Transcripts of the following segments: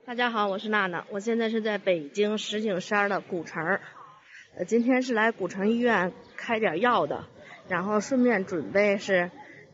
大家好，我是娜娜，我现在是在北京石景山的古城。今天是来古城医院开点药的，然后顺便准备是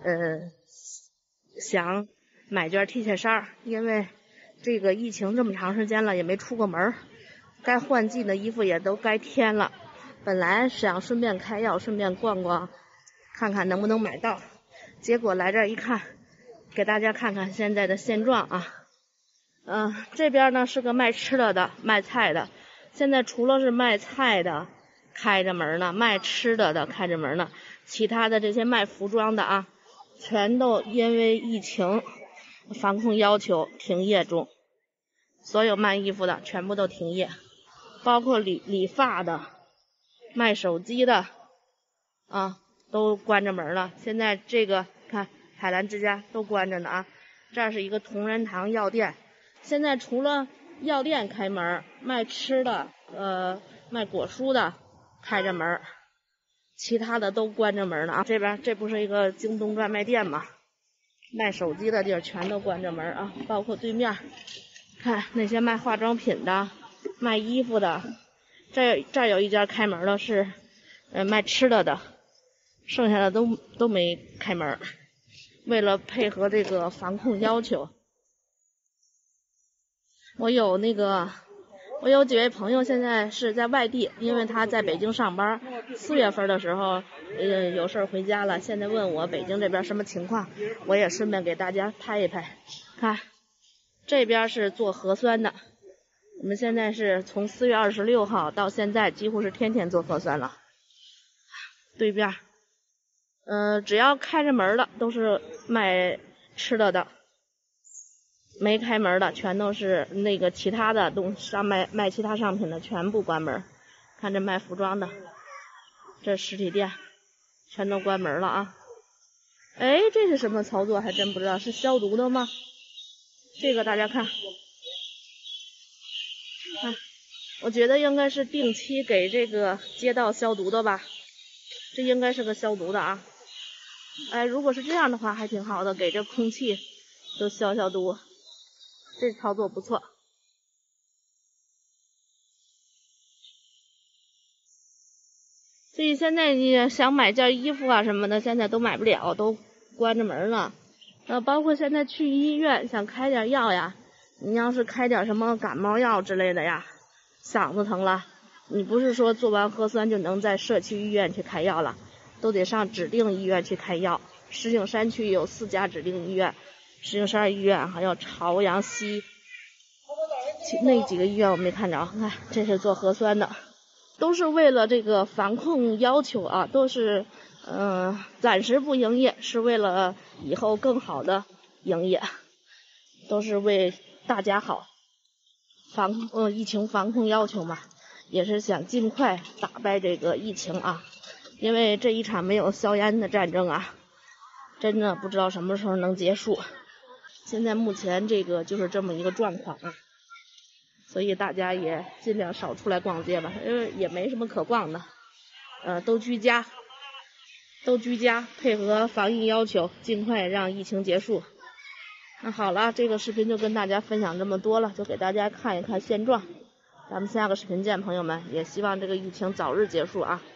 想买件 T 恤衫，因为这个疫情这么长时间了也没出过门，该换季的衣服也都该添了。本来想顺便开药，顺便逛逛，看看能不能买到，结果来这儿一看，给大家看看现在的现状啊。这边呢是个卖吃的、卖菜的。现在除了是卖菜的开着门呢，卖吃的开着门呢，其他的这些卖服装的啊，全都因为疫情防控要求停业中。所有卖衣服的全部都停业，包括理发的、卖手机的啊，都关着门了。现在这个看海澜之家都关着呢啊。这是一个同仁堂药店。现在除了药店开门，卖吃的卖果蔬的开着门，其他的都关着门呢啊。这边这不是一个京东专卖店吗？卖手机的地儿全都关着门啊，包括对面看那些卖化妆品的、卖衣服的。这有一家开门的是卖吃的，剩下的都没开门，为了配合这个防控要求。我有几位朋友现在是在外地，因为他在北京上班，4月份的时候有事回家了，现在问我北京这边什么情况，我也顺便给大家拍一拍。看这边是做核酸的，我们现在是从4月26号到现在几乎是天天做核酸了。对边只要开着门的都是卖吃的，没开门的全都是那个其他的卖其他商品的全部关门。看这卖服装的，这实体店全都关门了啊。这是什么操作还真不知道，是消毒的吗？这个大家看，我觉得应该是定期给这个街道消毒的吧，这应该是个消毒的啊。如果是这样的话还挺好的，给这空气都消毒，这操作不错。所以现在你想买件衣服啊什么的，现在都买不了，都关着门了。包括现在去医院想开点药呀，你要是开点什么感冒药之类的呀，嗓子疼了，你不是说做完核酸就能在社区医院去开药了，都得上指定医院去开药。石景山区有4家指定医院，石景山医院还有朝阳西，那几个医院我没看着。看这是做核酸的，都是为了这个防控要求啊，都是暂时不营业，是为了以后更好的营业，都是为大家好，疫情防控要求嘛，也是想尽快打败这个疫情啊。因为这一场没有硝烟的战争啊，真的不知道什么时候能结束。现在目前这个就是这么一个状况啊，所以大家也尽量少出来逛街吧，因为也没什么可逛的。都居家，配合防疫要求，尽快让疫情结束。那好了，这个视频就跟大家分享这么多了，就给大家看一看现状。咱们下个视频见，朋友们，也希望这个疫情早日结束啊。